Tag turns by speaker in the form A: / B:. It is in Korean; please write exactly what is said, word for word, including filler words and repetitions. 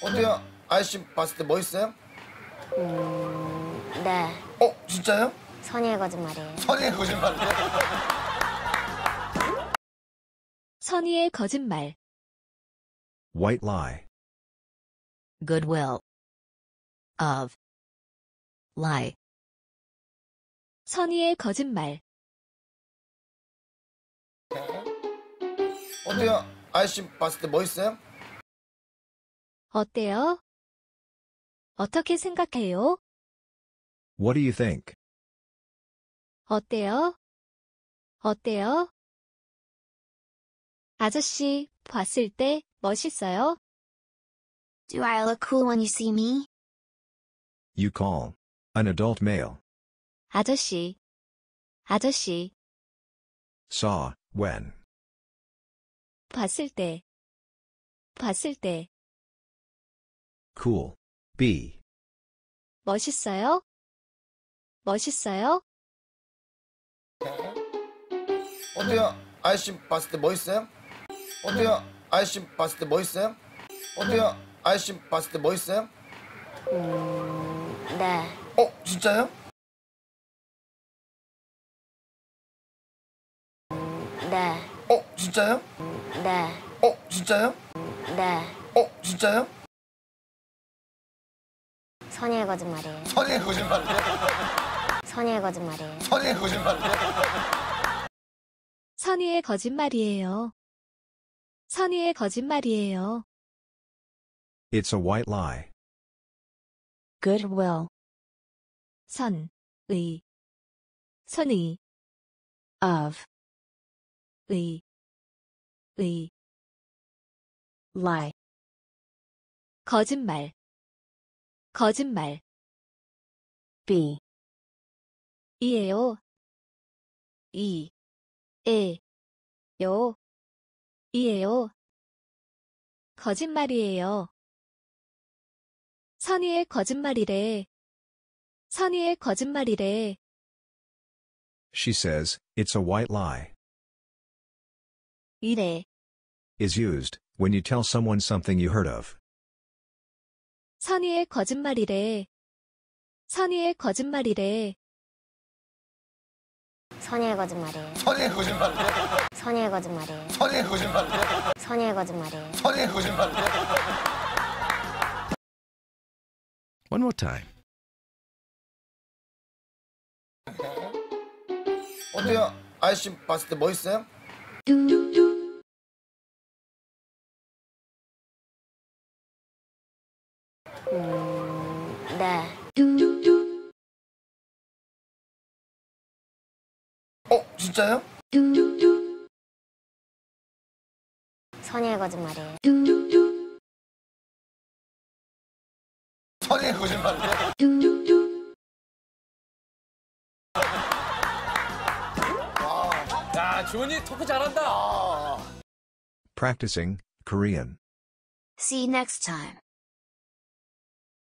A: 어때요? 아저씨 봤을 때 멋있어요?
B: 음, 네.
A: 어, 진짜요?
B: 선의의 거짓말이에요.
A: 선의의 거짓말.
C: 선의의 거짓말.
D: White lie.
C: Goodwill. Of. Lie. 선의의 거짓말.
A: 어때요? 아저씨 봤을 때 멋있어요?
C: 어때요? 어떻게 생각해요?
D: What do you think?
C: 어때요? 어때요? 아저씨, 봤을 때 멋있어요?
B: Do I look cool when you see me?
D: You call. An adult male.
C: 아저씨. 아저씨,
D: Saw. When.
C: 봤을 때. 봤을 때.
D: Cool. Be.
C: 멋있어요? 멋있어요?
A: 어때요? 아저씨 봤을 때 멋있어요? 어때요? 아저씨 봤을 때 멋있어요? 어때요? 아저씨 봤을 때 멋있어요?
B: 음, 네.
A: 어, 진짜요?
B: 네.
A: 어, 진짜요?
B: 네.
A: 어, 진짜요?
B: 네.
A: 어, 진짜요?
B: 선의의 거짓말이에요.
A: 선의의 거짓말.
B: 선의의 거짓말이에요.
A: 선의의 거짓말.
C: 선의의 거짓말이에요. 선의의 거짓말이에요.
D: It's a white lie.
C: Goodwill. 선, 의. 선의. Of. 의. 의. Lie. 거짓말. 거짓말. Be. 이에요. 이. 에. 요. 이에요. 거짓말이에요. 선의의 거짓말이래. 선의의 거짓말이래.
D: She says, it's a white lie.
C: 이래.
D: Is used when you tell someone something you heard of.
C: 선의의 거짓말이래. 선의의 거짓말이래.
B: 선의의 거짓말이에요.
A: 선의의 거짓말.
B: 선의의 거짓말이에요.
A: 선의의 거짓말.
B: 선의의 거짓말이에요.
A: 선의의 거짓말.
D: One more time.
A: 어때요? 아저씨 봤을 때 멋있어요?
B: 음, 네.
A: 어, 진짜요?
B: 선의의 거짓말이에요.
A: 선의의 거짓말.
E: 야, 주원이 토크 잘한다.
D: Practicing Korean.
B: See you next time.